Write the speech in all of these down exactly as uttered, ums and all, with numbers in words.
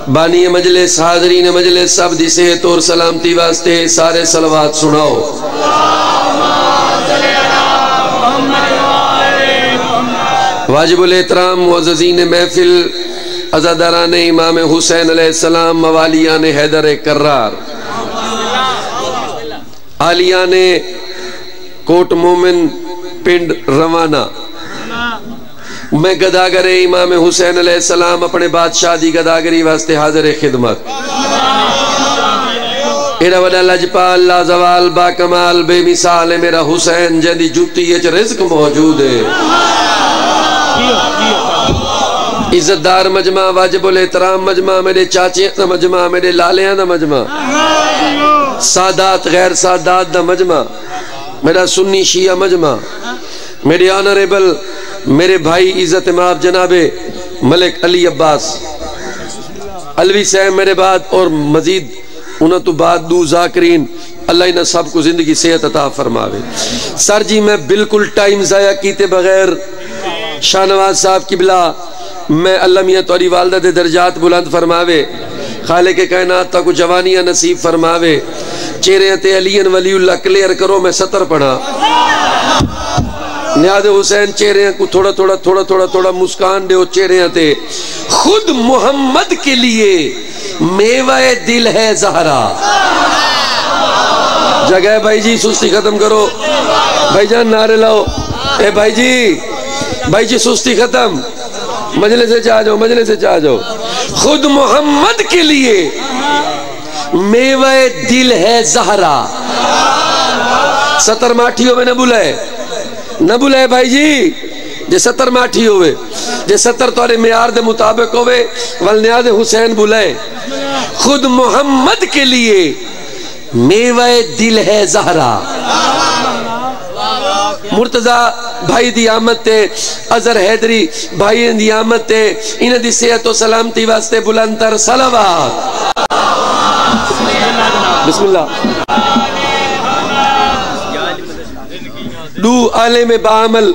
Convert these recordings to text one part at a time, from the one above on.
بانی مجلس حاضرین مجلس سب دی صحت اور سلامتی واسطے سارے صلوات سناؤ. واجب الاحترام معززین محفل عزاداران امام حسین علیہ السلام موالیان حیدر کرار آلیان کوٹ مومن پنڈ روانہ میں گداگر امام حسین علیہ السلام اپنے بادشاہ دی گداگری واسطے حاضر خدمت. ایڈا وڈا لجپال لازوال با کمال بے مثال میرا حسین جندی جوتی اچ رزق موجود ہے. عزت دار مجمع واجب الاحترام مجمع میرے چاچے دا مجمع میرے لالیاں دا مجمع سادات غیر سادات دا مجمع میرا سنی شیعہ مجمع میرے آنریبل میرے بھائی عزت امام جناب ملک علی عباس علوی صاحب میرے بعد اور مزید انہوں تو بعد دو ذاکرین اللہ انہیں سب کو زندگی صحت عطا فرماوے. سر جی میں بالکل ٹائم ضائع کیتے بغیر شاہ نواز صاحب کی بلا میں اللہ میاں توری والدہ دے درجات بلند فرماوے خالق کائنات تا کو جوانیاں نصیب فرماوے. چہرے تے علی ولی اللہ کلیر کرو میں ستر پڑھا نیاد حسین چہرے کو تھوڑا تھوڑا تھوڑا تھوڑا تھوڑا مسکان دے چہرے تے خود محمد کے لیے میوہ دل ہے زہرا. جگہ بھائی جی سستی ختم کرو بھائی جان نعرے لاؤ. اے بھائی جی بھائی جی سستی ختم مجلے سے چاہ جاؤ مجلے سے چاہ جاؤ. خود محمد کے لیے میوہ دل ہے زہرا. ستر ماٹھیوں میں نہ بلائے نہ بلائے بھائی جی جے ستر ماٹھی ہوئے جے ستر تورے معیار دے مطابق ہوئے والنیاد حسین بلائے. خود محمد کے لیے میوہ دل ہے زہرا. مرتضی بھائی دی آمد تے اظہر حیدری بھائی دی آمد تے انہ دی صحت و سلامتی واسطے بلندر صلوات. بسم اللہ. دو عالم بعمل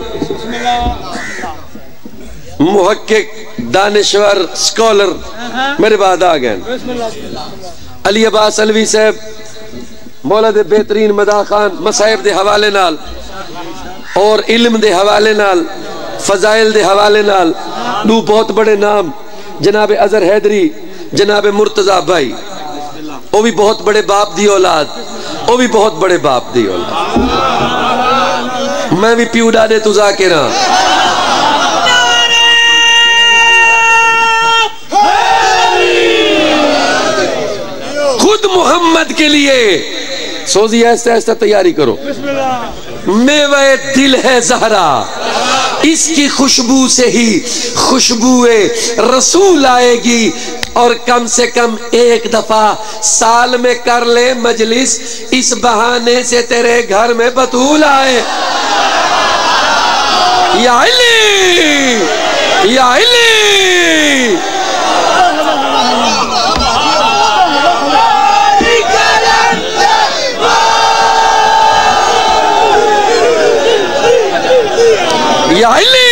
محقق دانشور سکولر میرے بعد آ گئے. علی عباس علوی صاحب مولا دے بہترین مداح خان مصائب دے حوالے نال اور علم دے حوالے نال فضائل دے حوالے نال دو بہت بڑے نام جناب اظہر حیدری جناب مرتضی بھائی وہ بھی بہت بڑے باپ دی اولاد وہ بھی بہت بڑے باپ دی اولاد. میں بھی پیو ڈاڑے تو ذاکرہ خود محمد کے لیے سوزی ایسا ایسا تیاری کرو. میوہ دل ہے زہرا اس کی خوشبو سے ہی خوشبوئے رسول آئے گی اور کم سے کم ایک دفعہ سال میں کر لے مجلس اس بہانے سے تیرے گھر میں بطول آئے. یا علی یا علی یا علی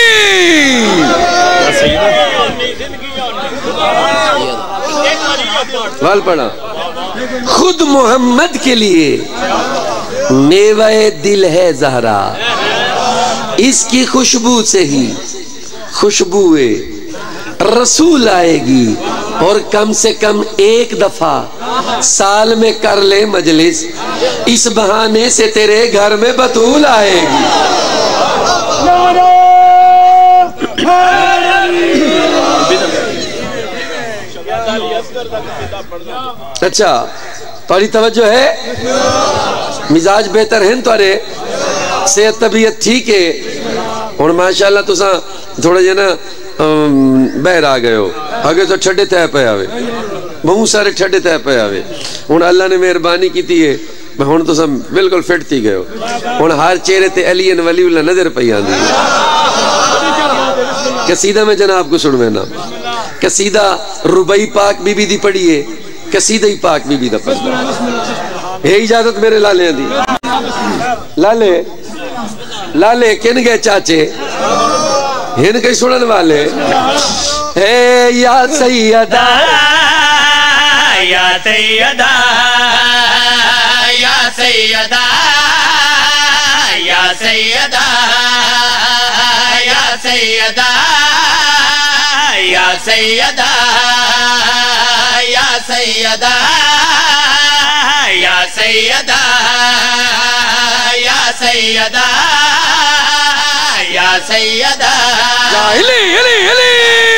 وال پڑھا. خود محمد کے لیے میوہ دل ہے زہرا اس کی خوشبو سے ہی خوشبوئے رسول آئے گی اور کم سے کم ایک دفعہ سال میں کر لے مجلس اس بہانے سے تیرے گھر میں بطول آئے گی. اچھا تھوڑی توجہ ہے مزاج بہتر ہیں تھوڑے صحت طبیعت ٹھیک ہے اور ماشاءاللہ تو ساں تھوڑا جے نا بہر آ گئے ہو آگے تو چھڑے تے پہ آوے بہت سارے چھڑے تے پہ آوے ہن اللہ نے مہربانی کی تھی ہے ہن تو ساں بالکل فٹ تھی گئے ہو ہن ہر چہرے تے علی ولی اللہ نظر پہ آندی قصیدہ میں جناب کو سن میں نا قصیدہ ربعی پاک بی بی دی پڑھیے قصیدہ ہی پاک بی بی دا پڑھ یہ اجازت میرے لالے دی لالے لالے کن گئے چاچے ہن کئی سنن والے اے یا سیدہ یا سیدہ یا سیدہ یا سیدہ یا سیدہ یا سیدہ یا سیدہ یا سیدہ یا سیدہ یا سیدہ یا علی علی علی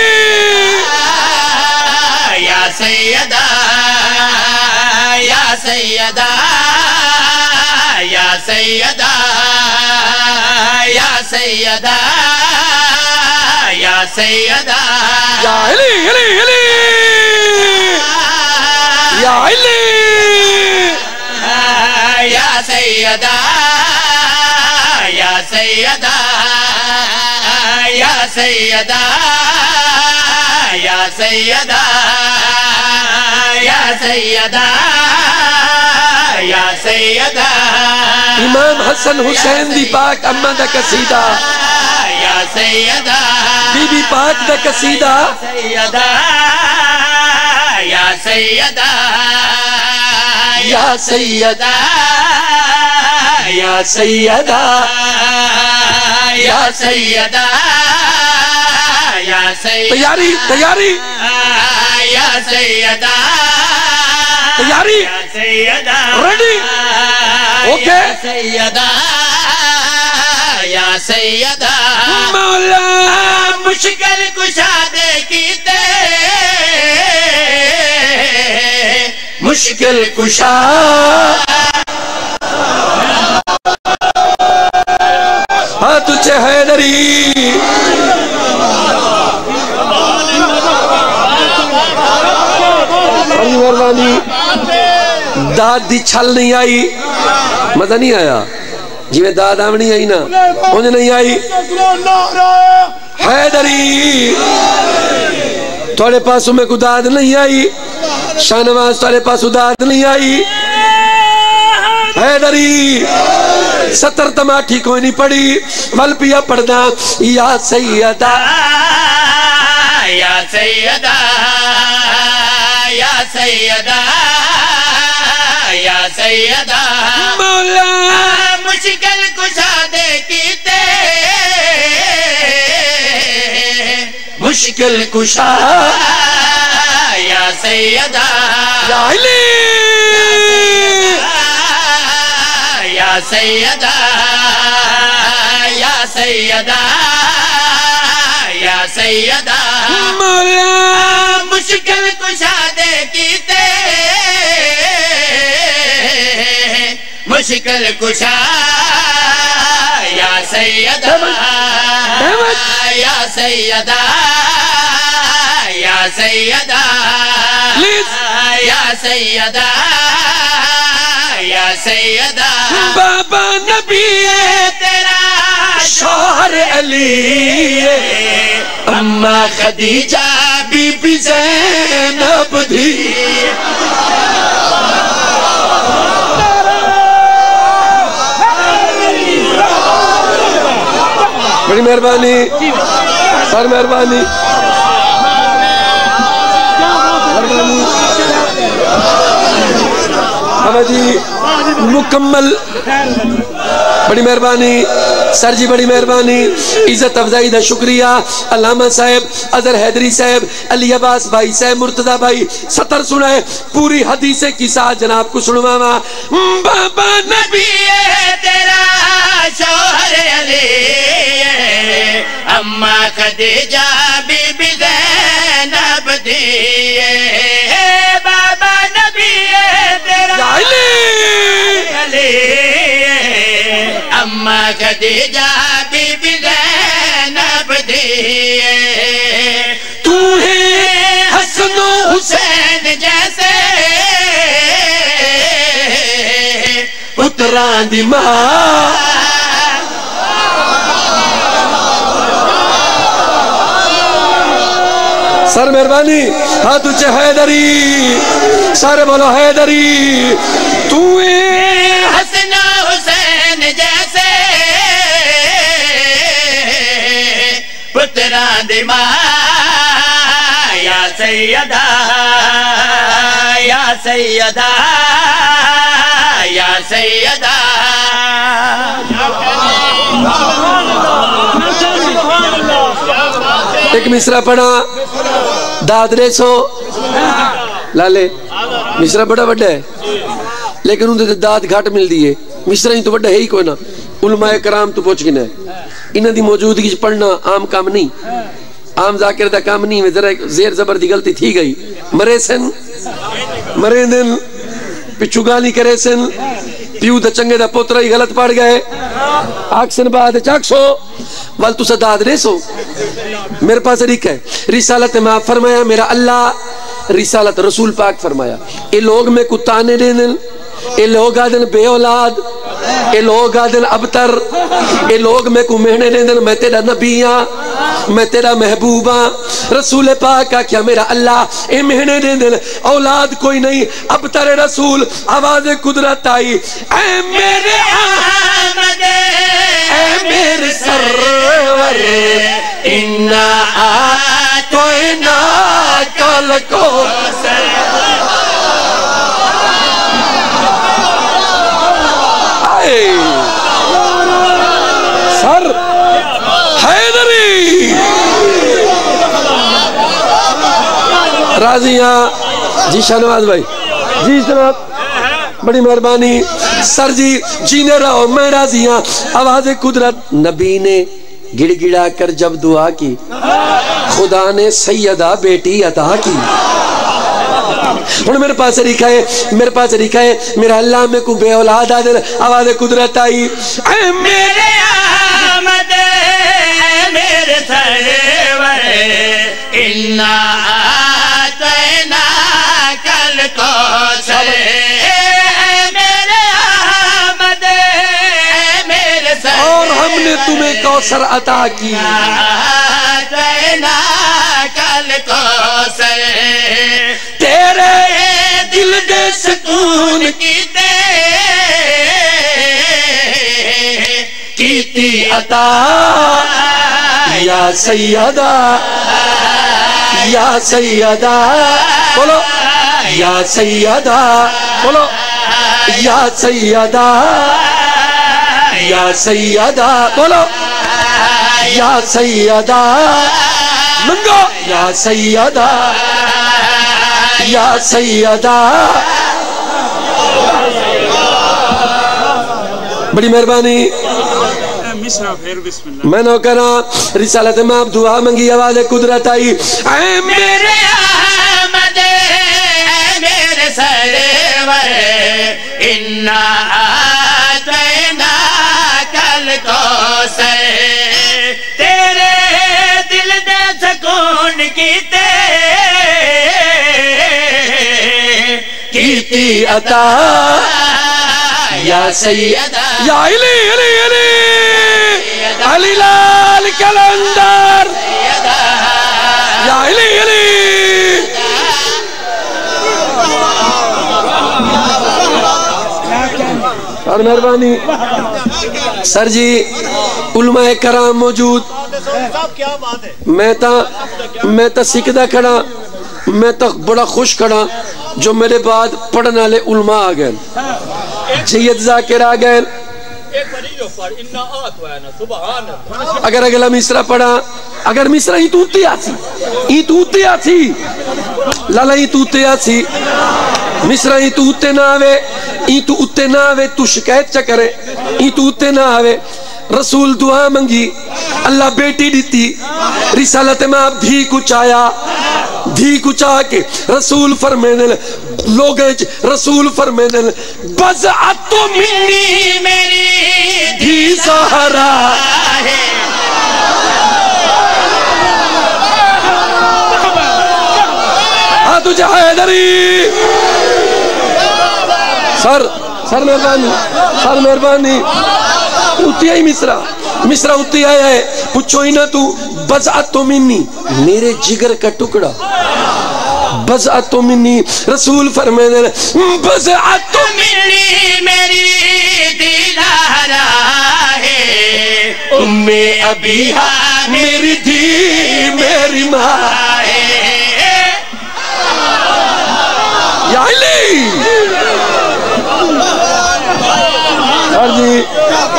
یا سیدہ یا سیدہ یا سیدہ یا سیدہ یا سیدہ یا علی علی علی یا علی یا سیدہ یا سیدہ یا سیدہ یا سیدہ یا سیدہ یا سیدہ امام حسن حسین دی پاک اماں دا قصیدہ یا سیدہ بی بی پاک دا قصیدہ سیدہ یا سیدہ یا سیدہ یا سیدہ یا سیدہ یا سیدہ تیاری تیاری یا سیدہ تیاری یا سیدہ ریڈی اوکے یا سیدہ یا سیدہ مولا مشکل کشادے کیتے مشکل کشا ہاں تجھے حیدری مہربانی داد دی چھل نہیں آئی مزہ نہیں آیا جی میں داد آمنی آئی نا انہیں نہیں آئی حیدری توڑے پاسوں میں کو داد نہیں آئی شاہنواز توڑے پاسوں داد نہیں آئی حیدری ستر تماٹھی کوئی نہیں پڑی ول پیا پڑھنا یا سیدہ یا سیدہ یا سیدہ یا سیدہ مولا مشکل کشادے کیتے مشکل کشا یا سیدہ یا علی یا سیدہ یا سیدہ یا سیدہ مولا مشکل کشادے کیتے مشکل کشا یا سیدہ یا سیدہ یا سیدہ یا سیدہ یا سیدہ بابا نبی تیرا شوہر علی اماں خدیجہ بی بی زینب دی بڑی مہربانی سر مہربانی ہمیں جی مکمل بڑی مہربانی سر جی بڑی مہربانی عزت افزائی دا شکریہ علامہ صاحب اظہر حیدری صاحب علی عباس بھائی صاحب مرتضی بھائی ستر سنائے پوری حدیث کی ساتھ جناب کو سنواما بابا نبی تیرا شوہر علی اماں خدیجہ بی بی زینب دی بابا نبی تیرا علی اماں خدیجہ بی بی زینب دی تو ہے حسن و حسین جیسے پتران دی ماں سر مہربانی ہاں تجھے حیدری سارے بولو حیدری تو حسن حسین جیسے پتران دی ماں یا سیدہ یا سیدہ یا سیدہ ایک مصرع پڑھا داد ریسو لالے مصرع بڑا بڑا ہے لیکن ان دے داد گھاٹ مل دیئے مصرع ہی تو بڑا ہے ہی کوئی نا علماء کرام تو پوچھ گنا ہے انہ دی موجودگی پڑھنا عام کام نہیں عام ذاکر دا کام نہیں ذرا زیر زبر دی غلطی تھی گئی مرے سن مرے دن پچھو گالی کرے سن پیو دا چنگے دا پوترہ ہی غلط پڑ گئے آکسن بعد چاک سو وال تو صداد ریسو میرے پاس طریقہ ہے رسالت میں فرمایا میرا اللہ رسالت رسول پاک فرمایا اے لوگ میں کو تانے دینن اے لوگ آدن بے اولاد اے لوگ آدن ابتر اے لوگ میں کو مہنے دینن میں تیرا نبیاں میں تیرا محبوباں رسول پاک کا کیا میرا اللہ اے مہنے دینن اولاد کوئی نہیں ابتر رسول آواز قدرت آئی اے میرے احمد اے میرے سرور انا آتوینا کل کو سر حیدری راضیاں جی شاہنواز بھائی جی جناب بڑی مہربانی سر جی جینے رہو میں راضیاں آواز قدرت نبی نے گڑ گڑا کر جب دعا کی خدا نے سیدہ بیٹی عطا کی میرے پاس طریقہ ہے میرے پاس طریقہ ہے میرا اللہ میں کو بے اولاد آدھر آواز قدرت آئی اے میرے آمد میرے سرور انا آتینا کل کو سر میرے آمد میرے سرور اور ہم نے تمہیں کوثر عطا کی آتینا کل کو سر تیرے دل دے سکون کیتے کیتی عطا یا سیدہ یا سیدہ بولو یا سیدہ بولو یا سیدہ یا سیدہ بولو یا سیدہ منگو یا سیدہ یا سیدہ بڑی مہربانی میں نو کرا رسالت میں آپ دعا منگی آواز قدرت آئی اے میرے آمد میرے سرور انا آتینا کل کو سر تیرے دل دے سکون کیتے کیتی عطا یا سیدہ یا علی علی علی علی لال کلندر یا علی علی اور مہربانی سر جی علماء کرام موجود میں تا میں تا سکدہ کھڑا میں تا بڑا خوش کھڑا جو میرے بعد پڑھنے والے علماء آ گئے جید ذاکر آ گئے اگر اگلا مصرع پڑھا اگر مصرع ہی توتی آتی ہی توتی آتی لالا ہی توتی آتی مصرع ہی توتے نہ آوے ہی تو اتے نہ آوے تو شکایت چا کرے ہی توتے نہ آوے رسول دعا منگی اللہ بیٹی دیتی رسالت میں آپ دھی کچھ آیا دھی کچھ آ کے رسول فرمینے لوگ رسول فرمینے بزعت منی میری دھی زہرا ہاں تجھے حیدری سر سر مہربانی سر مہربانی اتی آئی مصرع مصرع اتی آیا ہے پوچھو ہی نہ تو بزعت منی میرے جگر کا ٹکڑا بزعت منی رسول فرمینے بزعت منی میری دلارا ہے ام ابیہا میری دھی میری ماں ہے یا علی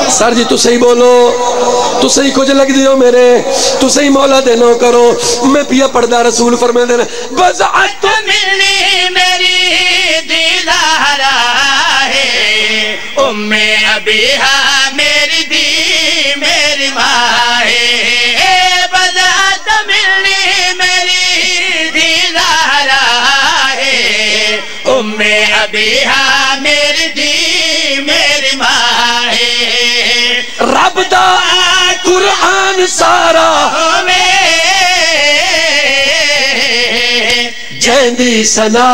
سر جی تو صحیح بولو، تو صحیح کچھ لگ دیو میرے، تو صحیح مولا دینو کرو، میں پیا پڑھدا رسول فرمائے دینا بزعت ملنی میری دیدارا ہے، ام ابیہا میری دی میری ماں ہے، بزعت ملنی میری دیدارا ہے، ام ابیہا میری دی میری ماں ہے، رب دا قرآن سارا جیندی سنا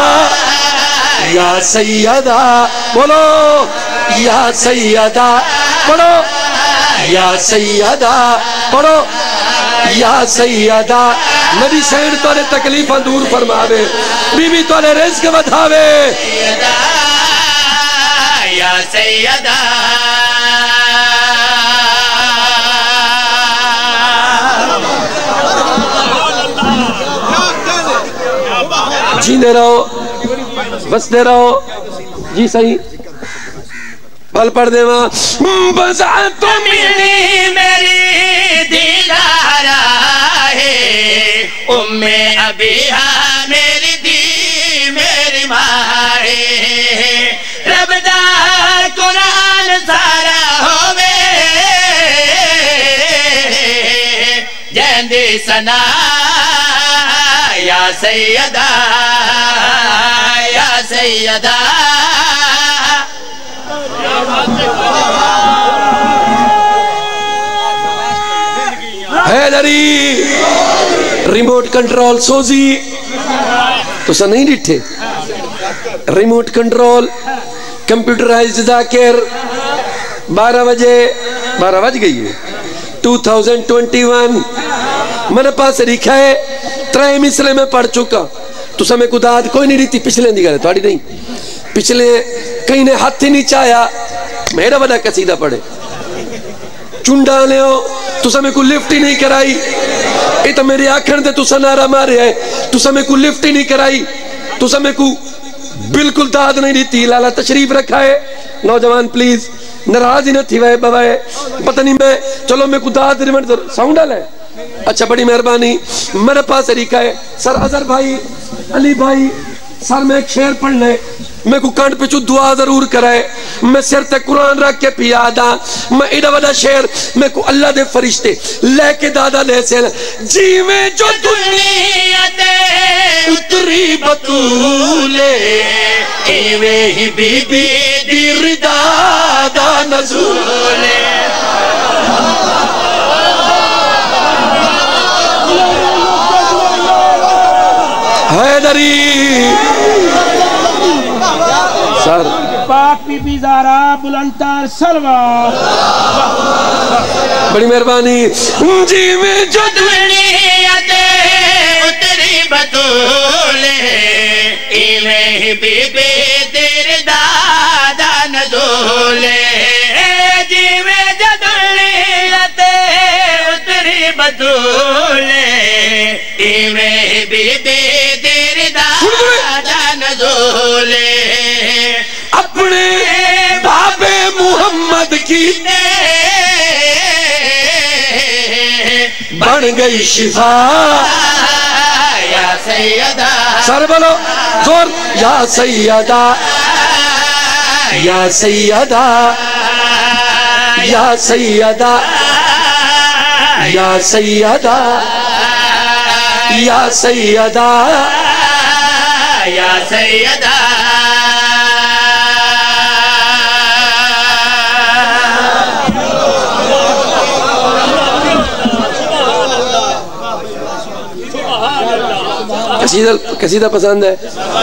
یا سیدہ، بولو یا سیدہ، پڑھو یا سیدہ، پڑھو یا سیدہ، نبی سین توڑے تکلیفہ دور فرماوے، بی بی توڑے رزق بدھاوے، یا سیدہ جیندے رہو، بستے رہو، جی صحیح پل پڑھ دے ماں بزعت ملنی میری دیدارا ہے، ام ابیہا میری دی میری ماں ہے، رب دا قرآن سارا ہووے جیندی سنا یا سیدہ یا سیدہ حیدری ریموٹ کنٹرول سوزی تو سا نہیں ڈٹھے، ریموٹ کنٹرول کمپیوٹرائزڈ ذاکر بارہ بجے بارہ بج گئی ہے دو ہزار اکیس میں نے پاس لکھا ہے ترائے مسئلے میں پڑھ چکا تو سا میں کو داد کوئی نہیں رہتی، پچھلے دی گئے تھوڑی نہیں، پچھلے کہیں نے ہاتھ ہی نہیں چاہیا میرا بڑا قصیدہ پڑھے چنڈا لے ہو تو سا میں کو لفٹ ہی نہیں کرائی، اے تو میری آنکھن دے تو سا نارا مارے ہے، تو سا میں کو لفٹ ہی نہیں کرائی، تو سا میں کو بالکل داد نہیں دیتی، لالا تشریف رکھا ہے نوجوان پلیز ناراض ہی نہ تھی وے بوائے پتہ نہیں میں چلو میں کو داد ریمنٹ ساؤنڈ آلے اچھا بڑی مہربانی میرے پاس طریقہ ہے سر اظہر بھائی علی بھائی سر میں ایک شعر پڑھ لے میں کو کانٹ پہ چو دعا ضرور کرائے میں سر تے قرآن رکھ کے پیادا میں ایڈا وڈا شعر میں کو اللہ دے فرشتے لے کے دادا لے سے جی میں جو دنیا دے اتری بطولے ایویں ہی بی بی دی ردا دا نزولے حیدری سر پاک بی بی زہرا بلندتر سلوات بڑی مہربانی جی میں جو دنیا دے اتری بطولے ایویں ہی بی بی دیر دادا نزولے جی میں جو دنیا دے اتری بطولے ایویں ہی بی بی دیر دادا نزولے اپنے بابے محمد کی بن گئی شفا یا سیدہ سر بولو زور یا سیدہ یا سیدہ یا سیدہ یا سیدہ یا سیدہ یا سیدہ قصیدہ پسند ہے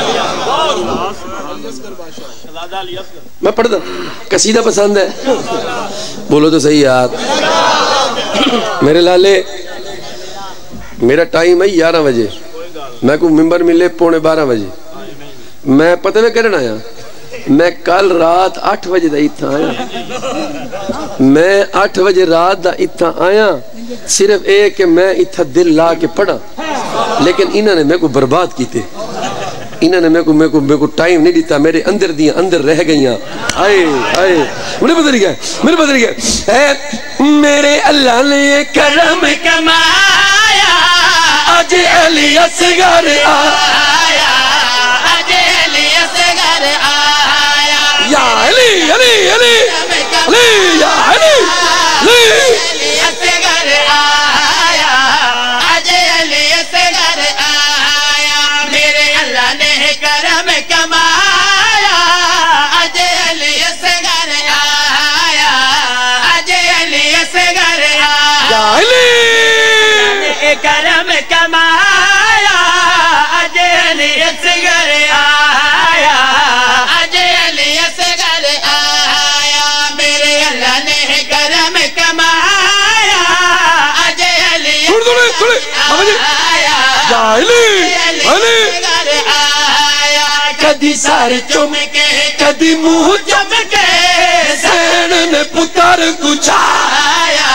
میں پڑھتا قصیدہ پسند ہے بولو تو صحیح یار میرے لالے میرا ٹائم ہے گیارہ بجے میں کو ممبر ملے پونے بارہ بجے میں پتہ میں کرنا آیا میں کل رات آٹھ بجے دا اتھا آیا میں آٹھ بجے رات دا اتھا آیا صرف ایک کہ میں اتھا دل لا کے پڑھا لیکن انہوں نے میں کو برباد کیتے انہوں نے میں کو میں کو میں کو ٹائم نہیں دیتا میرے اندر دیاں اندر رہ گئیاں آئے آئے میرے بدل گیا میرے بدل گیا اے میرے اللہ نے کرم کمایا آج علی اصغر آیا آج علی اصغر آیا یا علی علی علی علی یا علی علی علی اصغر آیا آج علی اصغر آیا میرے اللہ نے کرم کمایا آج علی اصغر آیا آج علی اصغر آیا یا علی کرم کمایا آج علی اصغر آیا آج علی اصغر آیا میرے اللہ نے کرم کمایا آج علی تھوڑے تھوڑے آیا یا علی علی اصغر آیا کدی سار چم کے کدی منہ جم کے سین نے پتر کچا آیا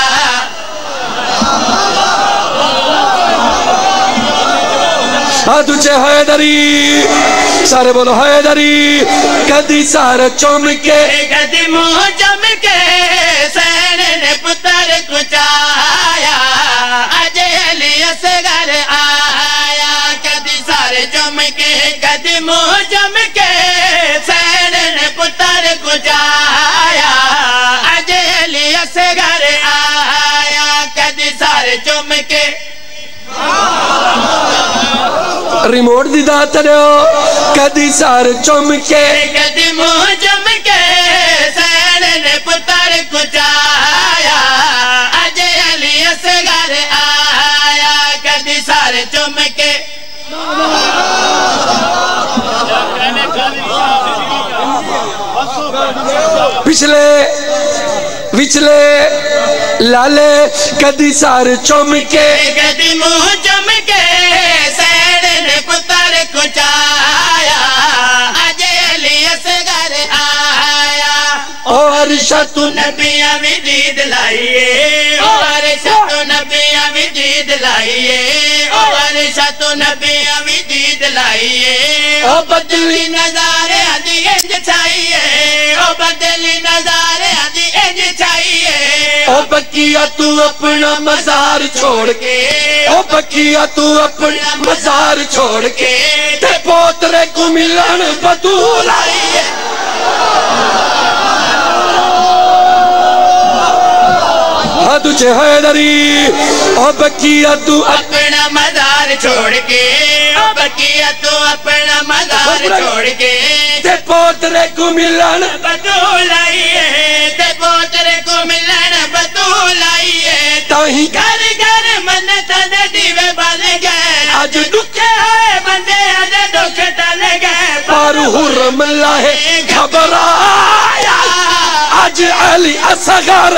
ہاتھ اچھے حیدری سارے بولو حیدری کدی سار چم کے کدی منہ جم کے سین نے پتر کچایا آج علی اصغر آیا کدی سارے چم کے کدی منہ جم کے سین نے پتر کچایا آج علی اصغر آیا کدی سارے چم کے ریموٹ دی دات رہو کدی سار چم کے کدی منہ جم کے سین نے پتر کچایا آج علی اصغر آیا کدی سارے چم کے پچھلے پچھلے لالے کدی سار چم کے کدی منہ جم کے سین نے پتر کچایا آج علی اصغر آیا اور شت نبیاں بھی دید لائیے اور شت نبیاں بھی دید لائیے اور شت نبیاں بھی دید لائیے او بدلی نظارے آدھی انج چاہیے او بدلی نظارے آدھی انج چاہیے او بکیا تو اپنا مزار چھوڑ کے او بکیا تو اپنا مزار چھوڑ کے تے پوترے کو ملن بدول آئیے ہاں تجھے حیدری او بکیا تو اپنا مزار چھوڑ کے او بکیا تو اپنا مزار چھوڑ کے تے پوترے کو ملن بدول آئیے تے پوترے کو ملن بدول آئیے تاہی گھر گھر منت دے دیوے بن گئے آج دکھے ہوئے بندے آدھے دکھ ٹل گئے پر حرم اللہ گھبرایا آج علی اصغر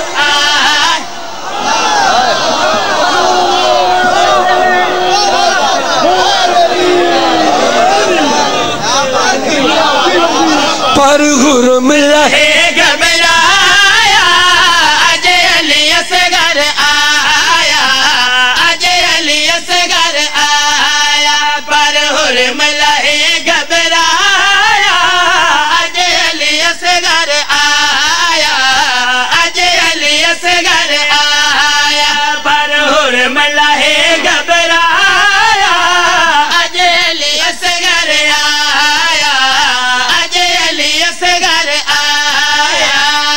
پر حرم اللہ گھبرایا آج علی اصغر آیا آج علی اصغر آیا پر حرم اللہ گھبرایا آج علی اصغر آیا آج علی اصغر آیا پر حرم اللہ گھبرایا آج علی اصغر آیا آج علی اصغر آیا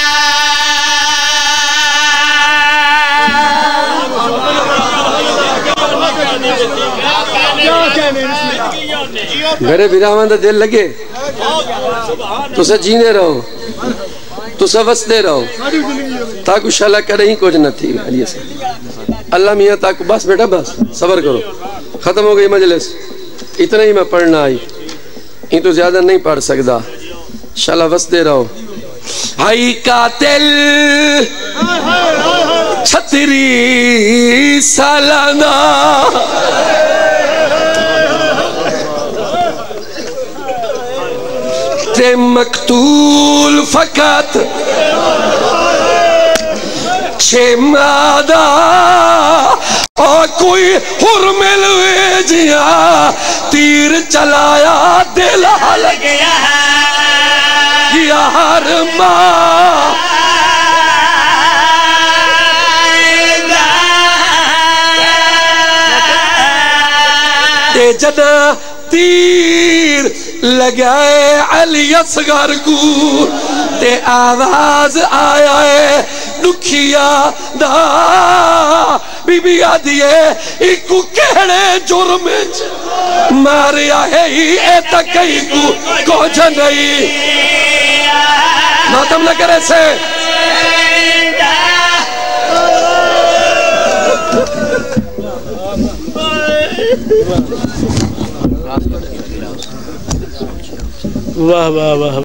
میرے بیرامان دا دل لگے تو سے جینے رہو تو سے وستے رہو تاکو شالہ کرے ہی کچھ نہ تھی علیہ سے اللہ میاں تاکو بس بیٹا بس صبر کرو ختم ہو گئی مجلس اتنا ہی میں پڑھنا آئی یہ تو زیادہ نہیں پڑھ سکتا شالہ وستے رہو ہائی قاتل چھتری سالانہ تے مقتول فقط چھ مادہ اور کوئی حرمل ویجیا تیر چلایا دل ہل گیا یار ماں تے جنا تیر لگائے علی اصغر کو تے آواز آیا ہے دکھیا دا بی بی آدھیے ایکو کہڑے جرم ماریا ہے ہی اے تکئی کو کچھ نہیں ماتم نہ کرے سے واہ واہ واہ